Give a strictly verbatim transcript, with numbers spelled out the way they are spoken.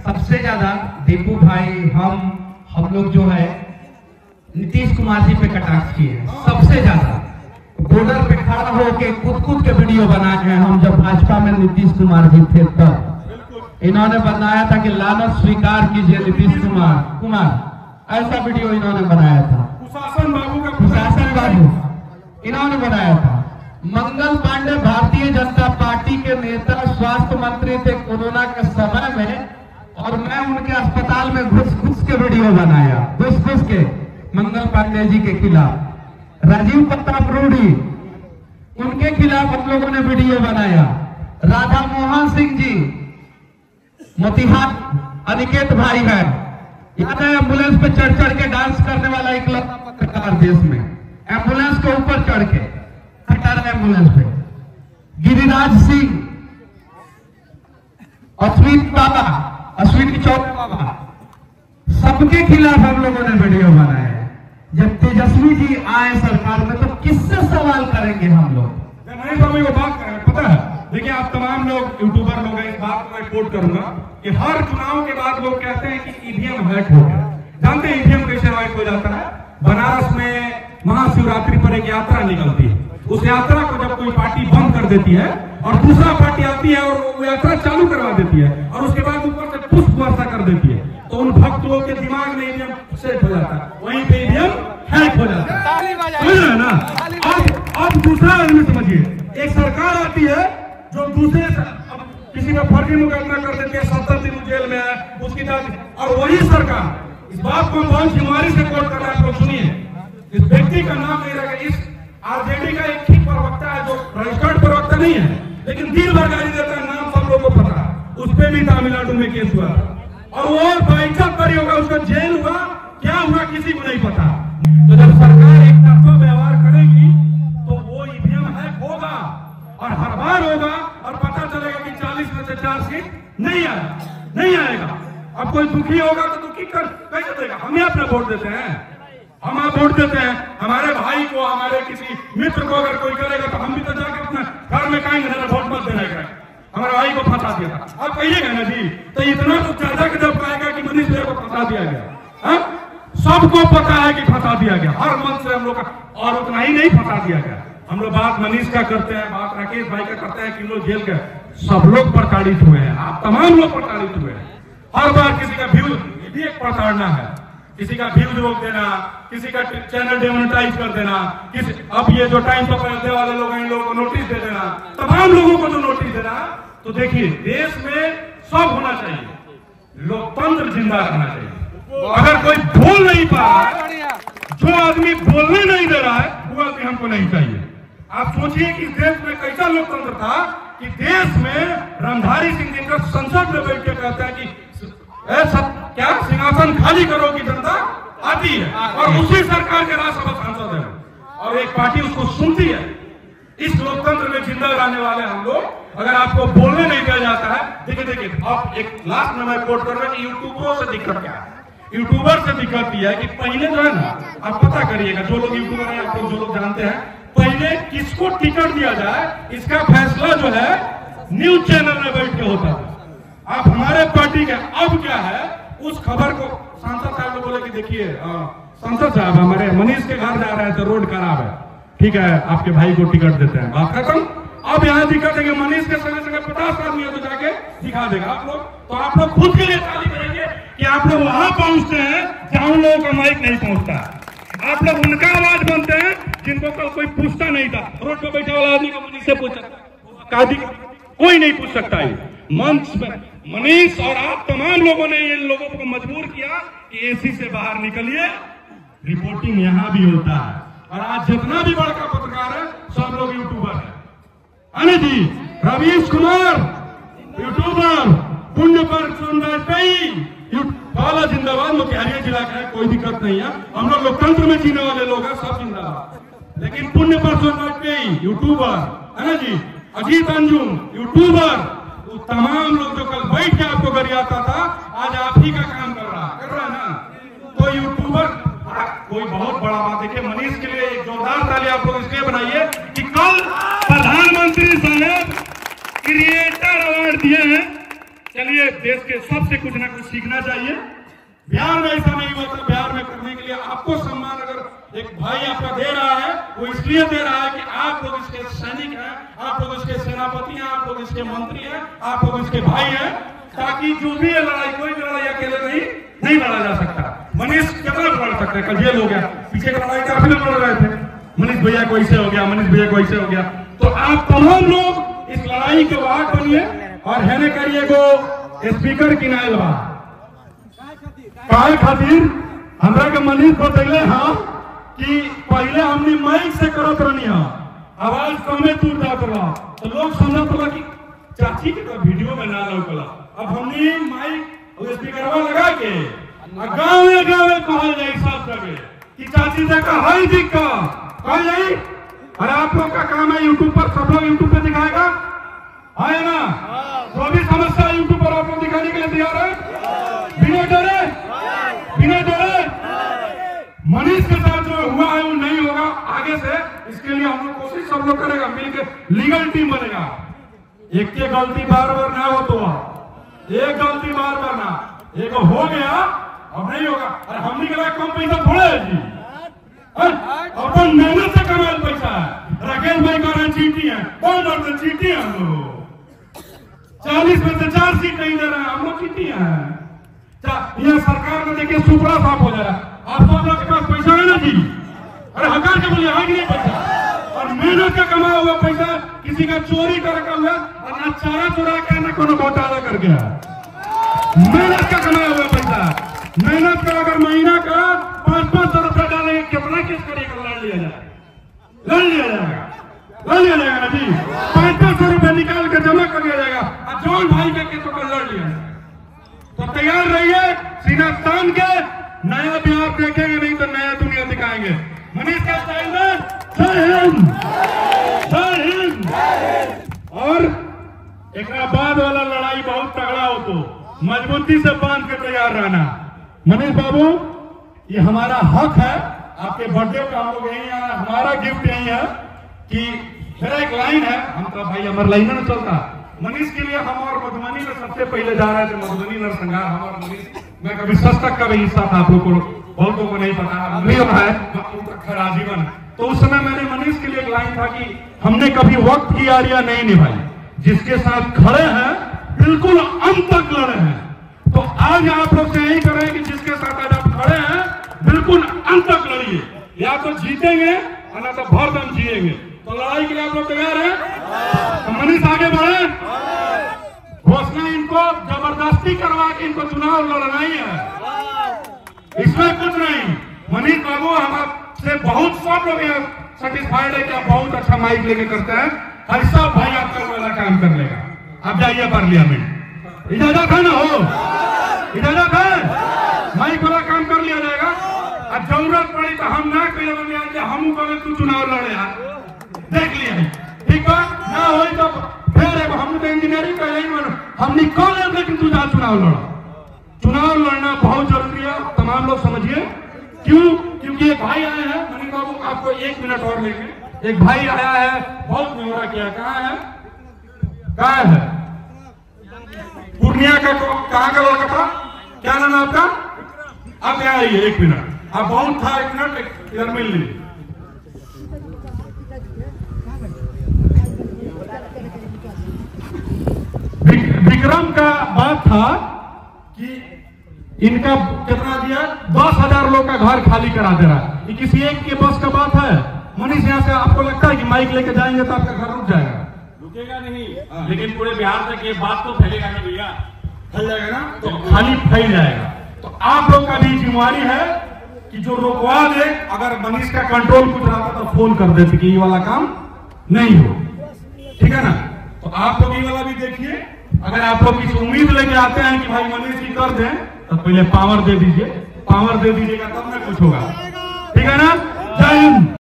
सबसे ज्यादा दीपू भाई हम हम लोग जो है नीतीश कुमार जी पे कटाक्ष किए हैं, सबसे ज्यादा बॉर्डर पे खड़ा होके कूद कूद के वीडियो बनाए हैं। हम जब भाजपा में नीतीश कुमार जी थे तब इन्होंने बनाया था कि लानत स्वीकार कीजिए नीतीश कुमार कुमार ऐसा वीडियो इन्होंने बनाया था। कुशासन बाबू का कुशासन बाबू इन्होंने बनाया था। मंगल पांडे भारतीय जनता पार्टी के नेता स्वास्थ्य मंत्री थे कोरोना के समय में, और मैं उनके अस्पताल में घुस घुस के वीडियो बनाया, घुस घुस के मंगल पांडे जी के खिलाफ। राजीव प्रताप रूडी उनके खिलाफ हम लोगों ने वीडियो बनाया। राधा मोहन सिंह जी मोतिहार अनिकेत भाई है, याद है एम्बुलेंस पे चढ़ चढ़ के डांस करने वाला एक लड़का पत्रकार देश में, एम्बुलेंस के ऊपर चढ़ के खड़ा रहा एम्बुलेंस पे। गिरिराज सिंह, अश्विनी बाबा, अश्विनी चौबे बाबा, सबके खिलाफ हम लोगों ने वीडियो बनाया है। जब तेजस्वी जी आए सरकार में तो किससे सवाल करेंगे हम लोग? नहीं तो मैं वो बात करें, पता है, देखिए आप तमाम लोग यूट्यूबर लोग हैं, इस बात को मैं रिपोर्ट करूंगा कि हर चुनाव के बाद लोग कहते हैं कि ईवीएम हैक हो गया। जानते हैं ईवीएम कैसे हैक हो जाता है? बनारस में महाशिवरात्रि पर एक यात्रा निकलती है, उस यात्रा को जब कोई पार्टी बंद कर देती है और दूसरा पार्टी आती है और वो यात्रा चालू करवा देती है और उसके बाद ऊपर से पुष्प वर्षा कर देती है, तो उन भक्त लोग के दिमाग में ईवीएम सेट हो जाता है, वहीं पे ईवीएम हैक हो जाता है। समझ रहे हैं ना? अब अब दूसरा आदमी समझिए, एक सरकार आती है जो दूसरे अब किसी का फर्जी मुकदमा कर देती है, सत्तर दिन जेल में है, उसकी जाति, और वही सरकार इस बात को बहुत ईमानदारी से कोट कर रहा है। तो सुनिए, इस व्यक्ति का नाम नहीं रहेगा, इस आरजेडी का एक ठीक प्रवक्ता है जो रजिस्टर्ड प्रवक्ता नहीं है, लेकिन दिन भर गाली देता है, नाम सब लोगों को पता है। उस पर भी तमिलनाडु में केस हुआ और वो बाइकअप करी होगा, उसका जेल हुआ, क्या हुआ किसी को नहीं पता। तो जब सरकार एक तरफा व्यवहार करेगी तो वो ईवीएम हैक होगा और हर बार होगा और पता चलेगा कि चालीस में से चार सीट नहीं आएगा, नहीं आएगा। अब कोई दुखी होगा तो दुखी कर कैसे देगा? हम ही अपना वोट देते हैं, हम आप वोट देते हैं हमारे भाई को, हमारे किसी मित्र को अगर कोई करेगा तो हम भी तो जाके अपने घर में कहेंगे ना वोट मत देना है, हमारे भाई को फंसा दिया था। आप कहिएगा ना जी, तो इतना तो ज्यादा के जब कहेगा कि मनीष भैया को फंसा दिया गया, सबको पता है कि फंसा दिया गया, हर मन से हम लोग का, और उतना ही नहीं फंसा दिया गया। हम लोग बात मनीष का करते हैं, बात राकेश भाई का करते हैं कि लोग जेल के, सब लोग प्रताड़ित हुए हैं, आप तमाम लोग प्रताड़ित हुए हैं। हर बार किसी का व्यू भी एक प्रताड़ना है, किसी का व्यूज रोक देना, किसी का चैनल डिमोनेटाइज कर देना, किसी अब ये जो टाइम पर पढ़ने वाले लोग हैं इन लोगों को नोटिस दे देना, तमाम लोगों को जो नोटिस देना। तो देखिए देश में सब होना चाहिए, लोकतंत्र जिंदा रहना चाहिए। अगर कोई बोल नहीं पा रहा है, जो आदमी बोलने नहीं दे रहा है, वो आदमी हमको नहीं चाहिए। आप सोचिए कि देश में कैसा लोकतंत्र था कि देश में रणधारी सिंह जिनका संसद में बैठ के कहता है कि ऐसा क्या सिंहासन खाली करो की जनता आती है, और उसी सरकार के राज्यसभा सांसद है और एक पार्टी उसको सुनती है। इस लोकतंत्र में जिंदा रहने वाले हम लोग, अगर आपको बोलने नहीं दिया जाता है, देखिए देखिए आप एक लास्ट में मैं कोट कर रहा हूं कि यूट्यूबरों से दिक्कत क्या है। यूट्यूबर से दिक्कत यह है कि पहले जो है ना, आप पता करिएगा, जो लोग यूट्यूबर हैं, आप लोग जो लोग जानते हैं, पहले किसको टिकट दिया जाए इसका फैसला जो है न्यूज चैनल में बैठ के होता है। आप हमारे पार्टी के अब क्या है, उस खबर को सांसद साहब को बोले कि देखिए सांसद साहब हमारे मनीष के घर जा रहे हैं तो रोड खराब है, ठीक है आपके भाई को टिकट देते हैं, बात खत्म। अब यहाँ दिक्कत है कि मनीष के संगे संगे पचास आदमी है तो जाके दिखा देगा आप लोग, तो आप लोग खुद के लिए ताली करेंगे कि आप लोग वहां पहुंचते हैं जहां उन लोगों का माइक नहीं पहुंचता है। आप लोग उनका आवाज बनते हैं जिनको कल कोई पूछता नहीं था, रोड पर बैठा वाला आदमी को मनीष से पूछा, कोई नहीं पूछ सकता है। मंच में मनीष और आप तमाम लोगों ने इन लोगों को मजबूर किया कि एसी से बाहर निकलिए, रिपोर्टिंग यहाँ भी होता है। और आज जितना भी बड़का पत्रकार है सब लोग यूट्यूबर है, अने जी रवीश कुमार यूट्यूबर, पुण्य पर वाला जिंदाबाद, मोतिहारी जिला का है, कोई दिक्कत नहीं है, हम लोग लोकतंत्र में जीने वाले लोग हैं, सब जिंदाबाद। लेकिन पुण्य पर यूट्यूबर है ना जी, अजीत अंजुम यूट्यूबर, तमाम लोग जो कल बैठ के आपको गरियाता था, आज आप ही का काम कर रहा कर रहा है ना। तो यूट्यूबर कोई बहुत बड़ा बात, देखिए मनीष के लिए एक जोरदार ताली आप लोग इसलिए बनाइए कि कल प्रधानमंत्री साहब क्रिएटर अवार्ड दिए हैं चलिए देश के सबसे कुछ ना कुछ सीखना चाहिए। बिहार में ऐसा नहीं हुआ था। बिहार में करने के लिए आपको सम्मान अगर एक भाई आपका दे रहा है, वो इसलिए दे रहा है कि आप लोग इसके सैनिक हैं, आप लोग इसके सेनापति हैं, आप लोग इसके मंत्री हैं, आप लोग इसके भाई हैं, ताकि जो भी ये लड़ाई, कोई भी लड़ाई अकेले नहीं नहीं लड़ा जा सकता। मनीष कितना लड़ सकता है? कल जेल हो गया, पीछे का लड़ाई काफी लोग लड़ रहे थे, मनीष भैया को ऐसे हो गया, मनीष भैया को ऐसे हो गया। तो आप तमाम लोग इस लड़ाई के वाहक बनिए और हैने करिए को स्पीकर की नाइल बा काहे खातिर हमरा के मनीष बतैले हाँ कि पहले हमने माइक से करत रहनी है, आवाज कमे दूर जात रहा, तो लोग समझत रहा कि चाची के तो वीडियो में ना लौकला। अब हमने माइक और स्पीकरवा लगा के गाँव गाँव कहल जाए सब जगह कि चाची देखा हाई दिक्का कह जाए। अरे आप लोग का काम है यूट्यूब पर, सब लोग यूट्यूब पे दिखाएगा है ना? जो भी समस्या यूट्यूब पर आप लोग दिखाने के लिए तैयार है, बिना डरे बिना डरे। मनीष के साथ जो हुआ है वो नहीं होगा आगे से। इसके लिए हम लोग कोशिश सब लोग करेगा, मिलकर लीगल टीम बनेगा। एक के गलती बार बार ना हो तो एक गलती बार बार ना, एक हो गया अब नहीं होगा। अरे हमने के कम पैसा थोड़ा है जी, अपन मेहनत से कमाल पैसा है। राकेश भाई का चीटी है, कौन दर्जन चीटी है? हम लोग चालीस में से चार सीट नहीं दे रहे हैं, हम लोग चीटी हैं। यह सरकार में देखिए सुपड़ा साफ हो जाएगा। आप सब लोग के पास पैसा है ना जी? अरे हकार के बोलिए आगे नहीं पैसा, और मेहनत का कमा हुआ पैसा किसी का चोरी कर हुआ और ना चारा चोरा के ना कोनो घोटाला कर गया। मेहनत का कमाया हुआ पैसा, मेहनत का अगर महीना का पांच पांच सौ रुपया डालेंगे, कितना केस करेगा? लड़ लिया जाएगा, लड़ लिया जाएगा, लड़ लिया जाएगा ना जी। पांच पांच सौ रुपया निकाल कर जमा कर लिया जाएगा और जौन भाई के केस को लड़ लिया जाएगा। तो तैयार रहिए, सीना तान के नया बिहार देखेंगे, नहीं तो नया दुनिया दिखाएंगे। मनीष का स्टाइल में जय हिंद, जय हिंद। और एक बाद वाला लड़ाई बहुत तगड़ा हो तो मजबूती से बांध के तैयार रहना। मनीष बाबू, ये हमारा हक है, आपके बर्थडे पे हम लोग यही आना, हमारा गिफ्ट यही है कि मेरा एक लाइन है, हम तो भाई हमारा लाइन में चलता। मनीष के लिए हम और मधुबनी में सबसे पहले जा रहे थे, मधुबनी नरसंहार। हम और मनीष मैं कभी सच तक का भी हिस्सा था, आप लोग को बहुतों को नहीं पता है खड़ा जीवन। तो उस समय मैंने मनीष के लिए एक लाइन था कि हमने कभी वक्त की यारियां नहीं निभाई, जिसके साथ खड़े हैं बिल्कुल अंत तक लड़े हैं। तो आज आप लोग से यही करें कि जिसके साथ आज आप खड़े हैं बिल्कुल अंत तक लड़िए, या तो जीतेंगे और ना तो भर दम जिएंगे। तो लड़ाई के लिए आप लोग तैयार हैं? तो मनीष आगे बढ़े। घोषणा इनको जबरदस्ती करवा के इनको चुनाव लड़ना ही है, इसमें कुछ नहीं। मनीष बाबू, हम आपसे बहुत सब लोग सेटिस्फाइड है कि आप बहुत अच्छा माइक लेके करते हैं। ऐसा भाई आपका वाला काम कर लेगा। आप जाइए पार्लियामेंट, इजाजत है ना? हो इजाजत है, माइक वाला काम कर लिया जाएगा। अब जरूरत पड़ी तो हम ना कहे हम कहे तू चुनाव लड़े, देख लिया ठीक है ना? हो तो फिर हम तो इंजीनियरिंग कर हम निकल लेकिन तू जा चुनाव लड़ा। चुनाव लड़ना बहुत जरूरी है, तमाम लोग समझिए। क्यों? क्योंकि एक भाई आए हैं मनीष बाबू, आपको एक मिनट और लेंगे। एक भाई आया है, बहुत न्योरा किया। कहाँ है? कहाँ है? पूर्णिया का कहाँ का लड़का था? क्या नाम है आपका? आप यहाँ आइए एक मिनट, आप बहुत था एक मिनट इधर मिल लीजिए। विक्रम का बात था कि इनका कितना दिया, दस हजार लोग का घर खाली करा दे रहा है। ये किसी एक के बस का बात है? मनीष यहाँ से आपको लगता है कि माइक लेके जाएंगे तो आपका घर रुक जाएगा? रुकेगा नहीं, लेकिन पूरे बिहार तक ये बात तो फैलेगा नहीं भैया, फैल जाएगा ना? तो खाली फैल जाएगा। तो आप लोग का भी जिम्मेवारी है कि जो रोकवा दे, अगर मनीष का कंट्रोल कुछ रहा तो फोन कर देते कि ये वाला काम नहीं हो, ठीक है ना? तो आप लोग ये वाला भी देखिए। अगर आप लोग इस उम्मीद लेके आते हैं कि भाई मनीष जी कर दें, तो पहले पावर दे दीजिए, पावर दे दीजिएगा तब ना कुछ होगा, ठीक है ना? जय हिंद।